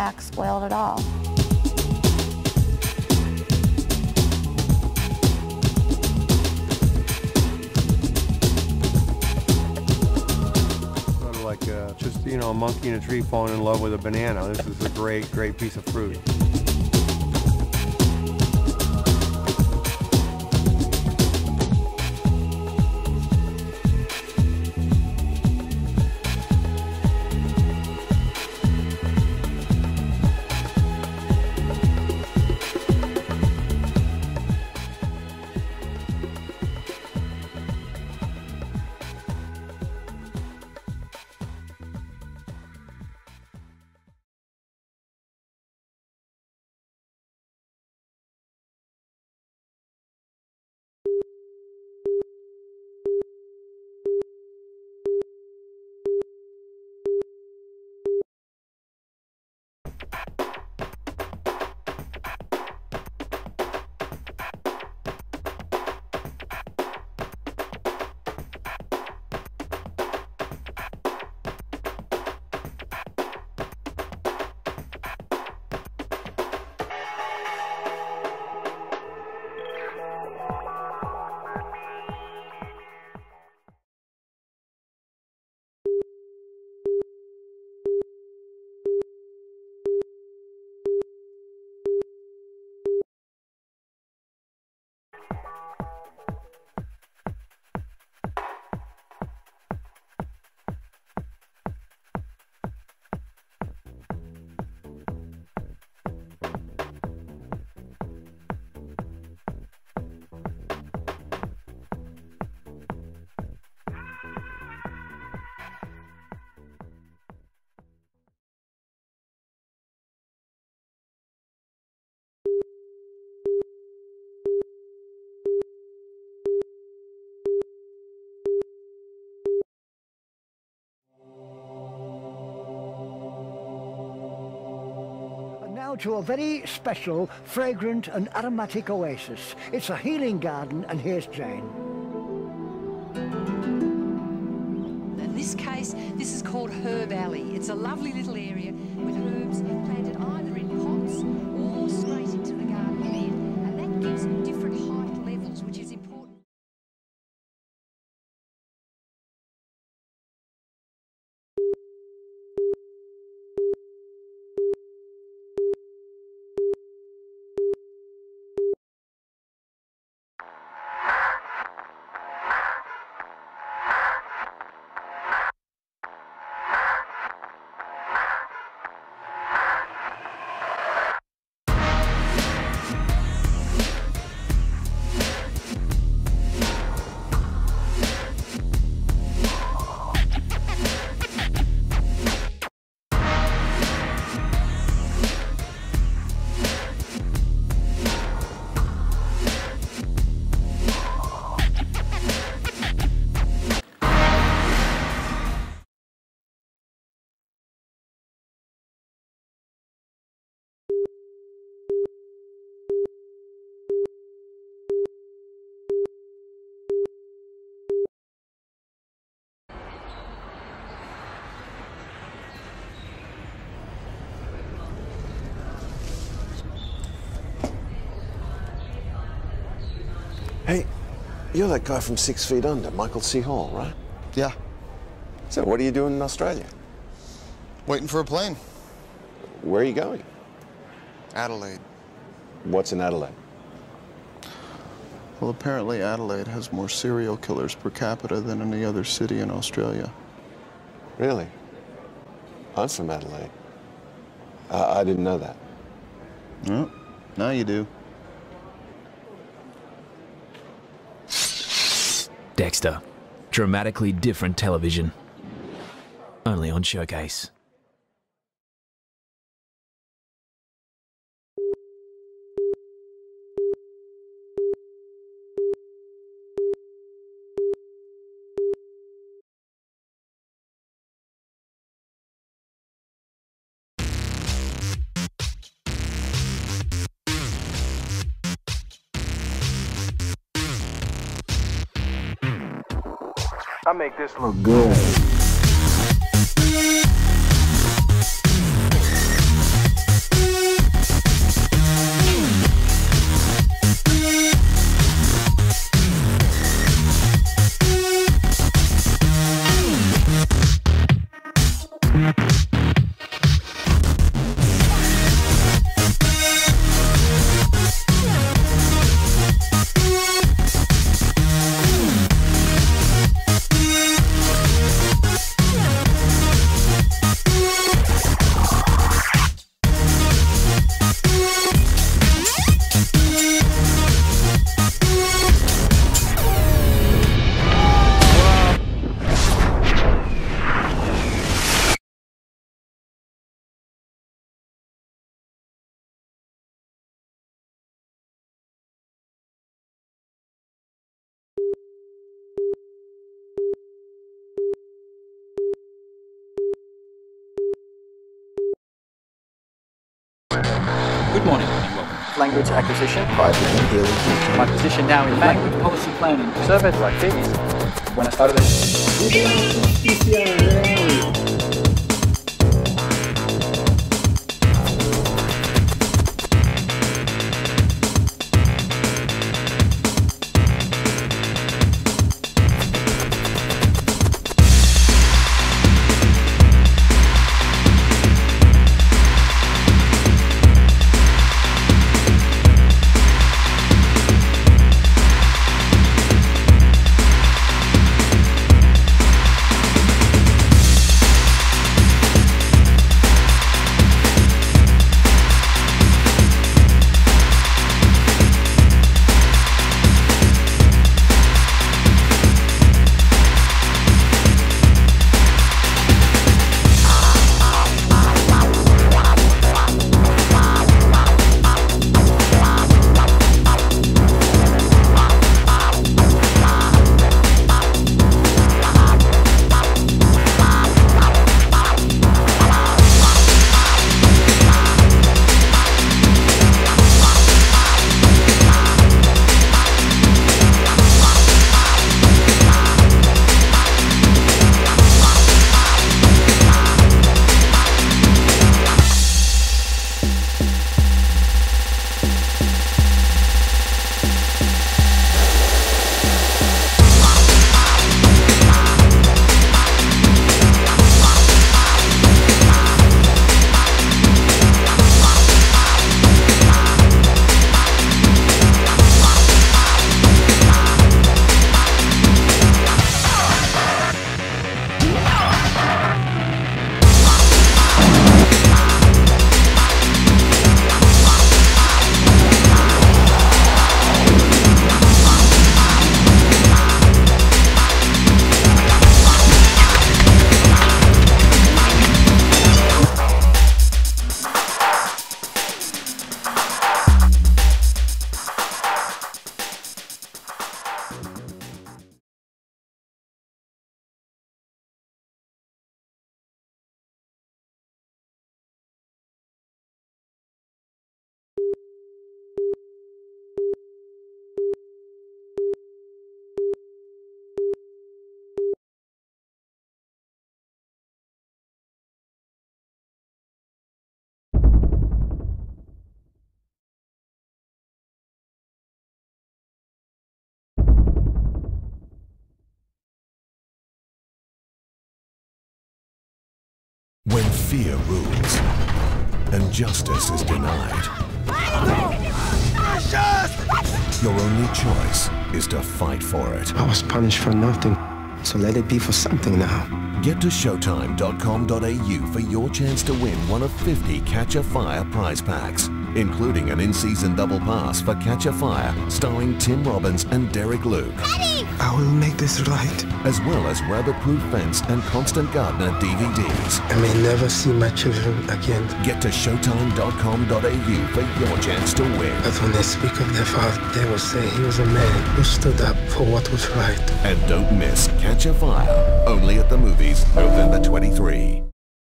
wax spoiled at all. Sort of like just, you know, a monkey in a tree falling in love with a banana. This is a great, great piece of fruit. Now to a very special, fragrant and aromatic oasis. It's a healing garden, and here's Jane. In this case, this is called Herb Alley. It's a lovely little area with herbs planted either in pots or straight into the garden bed, and that gives different height levels, which is important. Hey, you're that guy from 6 Feet Under, Michael C. Hall, right? Yeah. So what are you doing in Australia? Waiting for a plane. Where are you going? Adelaide. What's in Adelaide? Well, apparently Adelaide has more serial killers per capita than any other city in Australia. Really? I'm from Adelaide. I didn't know that. Well, now you do. Dexter. Dramatically different television. Only on Showcase. I make this look good. Good morning and welcome. Language acquisition. Private and healing. My position now in language policy planning. Survey the activities. When I started When fear rules and justice is denied, your only choice is to fight for it. I was punished for nothing, so let it be for something now. Get to Showtime.com.au for your chance to win one of 50 Catch a Fire prize packs, including an in-season double pass for Catch a Fire, starring Tim Robbins and Derek Luke. Ready? I will make this right. As well as rabbit-proof fence and Constant Gardener DVDs. I may never see my children again. Get to Showtime.com.au for your chance to win. But when they speak of their father, they will say he was a man who stood up for what was right. And don't miss Catch a Fire, only at the movies, November 23.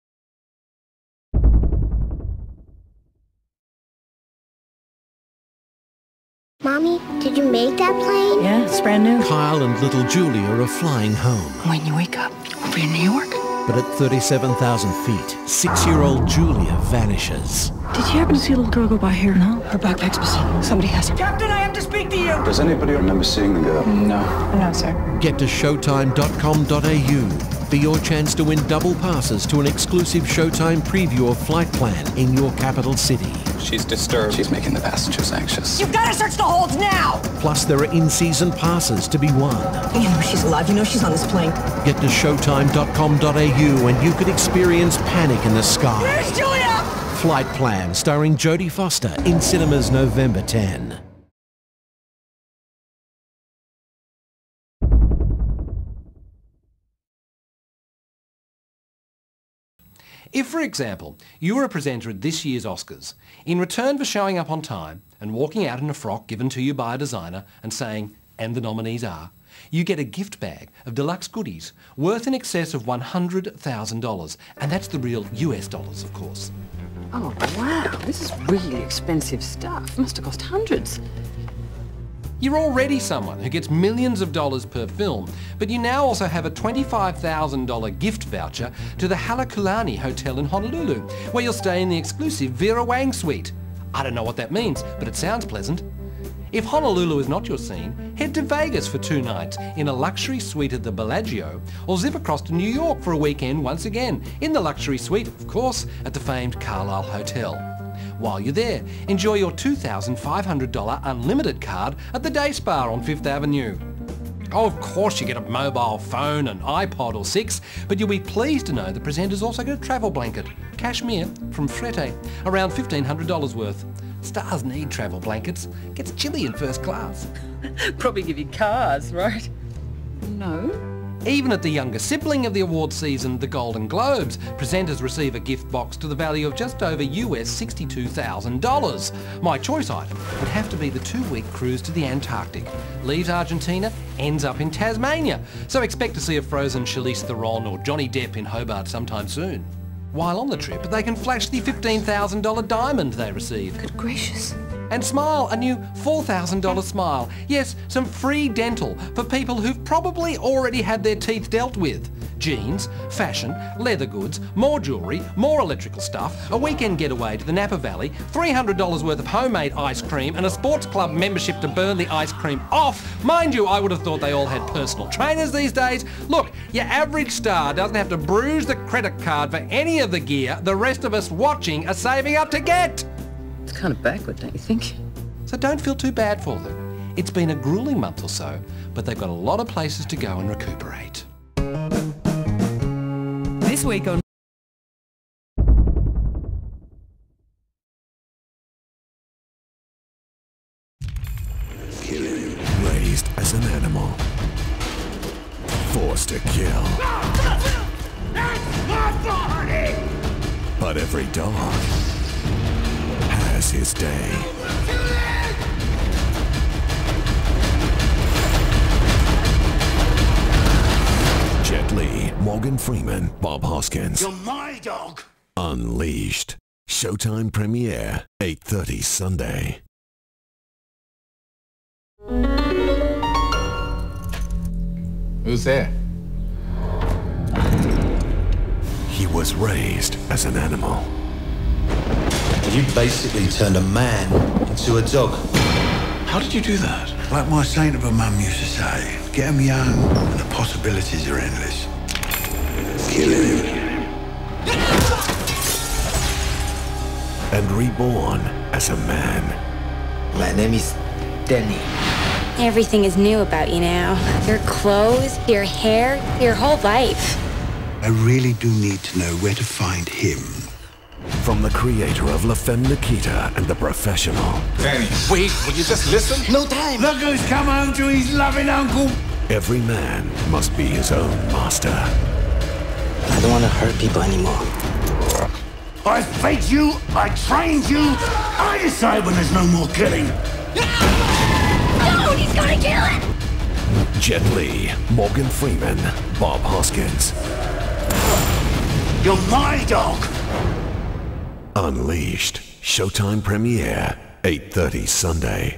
Mommy, did you make that plane? Yeah, it's brand new. Kyle and little Julia are flying home. When you wake up, we'll be in New York. But at 37,000 feet, 6-year-old Julia vanishes. Did you happen to see a little girl go by here? No, her backpack's missing. Somebody has her. Captain, I have to speak to you! Does anybody remember seeing the girl? No, sir. Get to Showtime.com.au for your chance to win double passes to an exclusive Showtime preview of Flight Plan in your capital city. She's disturbed. She's making the passengers anxious. You've got to search the holds now! Plus, there are in-season passes to be won. You know she's alive. You know she's on this plane. Get to Showtime.com.au and you could experience panic in the sky. Where's Julia? Flight Plan, starring Jodie Foster, in cinemas November 10. If, for example, you were a presenter at this year's Oscars, in return for showing up on time and walking out in a frock given to you by a designer and saying, "And the nominees are," you get a gift bag of deluxe goodies worth in excess of $100,000. And that's the real US dollars, of course. Oh, wow. This is really expensive stuff. Must have cost hundreds. You're already someone who gets millions of dollars per film, but you now also have a $25,000 gift voucher to the Halakulani Hotel in Honolulu, where you'll stay in the exclusive Vera Wang suite. I don't know what that means, but it sounds pleasant. If Honolulu is not your scene, head to Vegas for 2 nights in a luxury suite at the Bellagio, or zip across to New York for a weekend once again, in the luxury suite, of course, at the famed Carlisle Hotel. While you're there, enjoy your $2,500 unlimited card at the Day Spa on 5th Avenue. Oh, of course you get a mobile phone, an iPod or 6, but you'll be pleased to know the presenters also get a travel blanket, cashmere from Frete, around $1,500 worth. Stars need travel blankets. Gets chilly in first class. Probably give you cars, right? No. Even at the younger sibling of the award season, the Golden Globes, presenters receive a gift box to the value of just over US $62,000. My choice item would have to be the 2-week cruise to the Antarctic. Leaves Argentina, ends up in Tasmania. So expect to see a frozen Charlize Theron or Johnny Depp in Hobart sometime soon. While on the trip, they can flash the $15,000 diamond they receive. Good gracious. And smile, a new $4,000 smile. Yes, some free dental for people who've probably already had their teeth dealt with. Jeans, fashion, leather goods, more jewellery, more electrical stuff, a weekend getaway to the Napa Valley, $300 worth of homemade ice cream and a sports club membership to burn the ice cream off. Mind you, I would have thought they all had personal trainers these days. Look, your average star doesn't have to bruise the credit card for any of the gear the rest of us watching are saving up to get. It's kind of backward, don't you think? So don't feel too bad for them. It's been a grueling month or so, but they've got a lot of places to go and recuperate. This week on Killing. Raised as an animal. Forced to kill. But every dog has his day. Jet Li, Morgan Freeman, Bob Hoskins. You're my dog. Unleashed. Showtime premiere, 8:30 Sunday. Who's there? He was raised as an animal. You basically turned a man into a dog. How did you do that? Like my saint of a mum used to say, get 'em young and the possibilities are endless. Kill him. And reborn as a man. My name is Danny. Everything is new about you now. Your clothes, your hair, your whole life. I really do need to know where to find him. From the creator of La Femme Nikita and The Professional. Danny, wait, will you just listen? No time. Look who's come home to his loving uncle. Every man must be his own master. I don't want to hurt people anymore. I fed you, I trained you, I decide when there's no more killing. No, he's gonna kill it! Jet Li, Morgan Freeman, Bob Hoskins. You're my dog. Unleashed. Showtime premiere, 8:30 Sunday.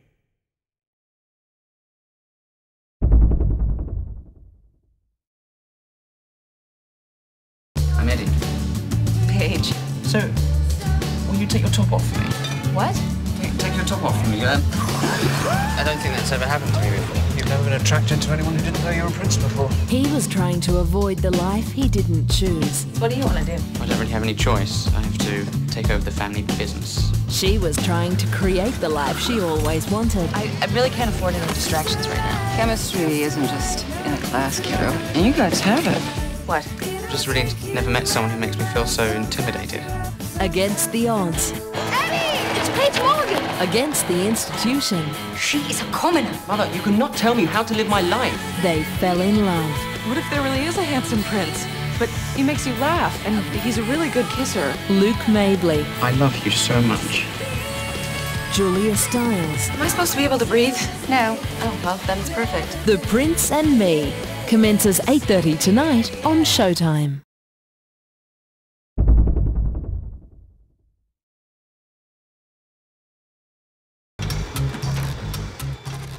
I'm Eddie. Paige. So, will you take your top off for me? What? Take your top off for me, I don't think that's ever happened to me before. You've never been attracted to anyone who didn't know you were a prince before. He was trying to avoid the life he didn't choose. What do you want to do? I don't really have any choice. I have to take over the family business. She was trying to create the life she always wanted. I really can't afford any distractions right now. Chemistry isn't just in a class, kiddo. And you guys have it. What? Just really never met someone who makes me feel so intimidated. Against the odds. Eddie! It's Paige Morgan! Against the institution. She is a commoner. Mother, you cannot tell me how to live my life. They fell in love. What if there really is a handsome prince? But he makes you laugh, and he's a really good kisser. Luke Mabley. I love you so much. Julia Stiles. Am I supposed to be able to breathe? No. Oh, well, then it's perfect. The Prince and Me. Commences 8:30 tonight on Showtime.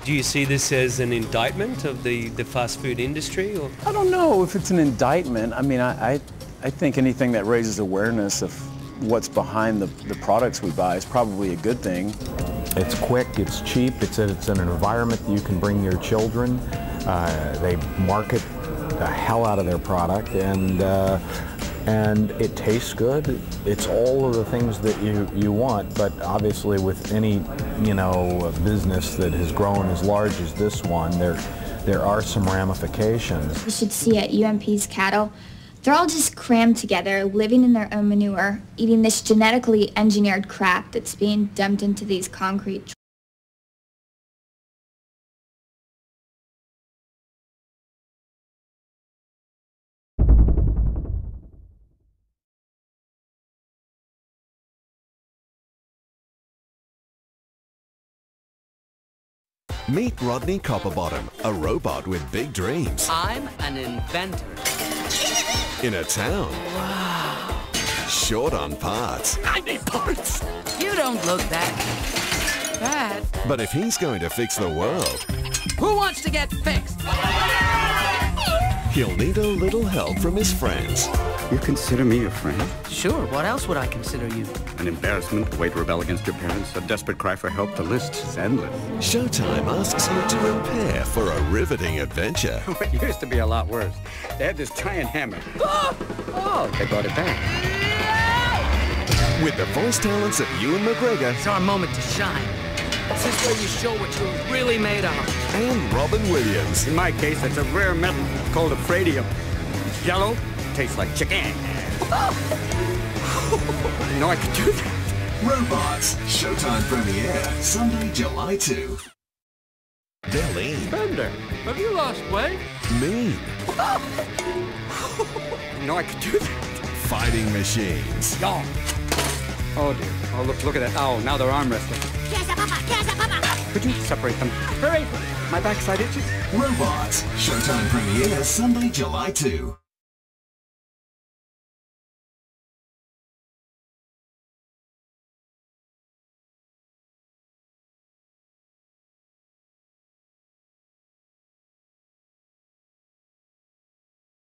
Do you see this as an indictment of the fast food industry? Or? I don't know if it's an indictment. I mean, I think anything that raises awareness of what's behind the products we buy is probably a good thing. It's quick, it's cheap, it's an environment that you can bring your children. They market the hell out of their product, and it tastes good. It's all of the things that you want, but obviously with any, business that has grown as large as this one, there are some ramifications. You should see at UMP's cattle. They're all just crammed together, living in their own manure, eating this genetically engineered crap that's being dumped into these concrete. Meet Rodney Copperbottom, a robot with big dreams. I'm an inventor. In a town. Wow. Short on parts. I need parts. You don't look that bad. But if he's going to fix the world, who wants to get fixed? he'll need a little help from his friends. You consider me a friend? Sure, what else would I consider you? An embarrassment, a way to rebel against your parents, a desperate cry for help. The list is endless. Showtime asks you to prepare for a riveting adventure. It used to be a lot worse. They had this giant hammer. Oh, they brought it back. With the voice talents of Ewan McGregor. It's our moment to shine. This is where you show what you're really made of. And Robin Williams. In my case, it's a rare metal called ephradium. It's yellow, tastes like chicken. You know I could do that. Robots. Showtime premiere Sunday, July 2. They're lean. Bender, have you lost weight? Mean. You know I could do that. Fighting machines. Y'all. Oh dear. Oh look at that. Oh, now they're arm wrestling. Could you separate them? Hurry! My backside itches. Robots. Showtime premiere Sunday, July 2.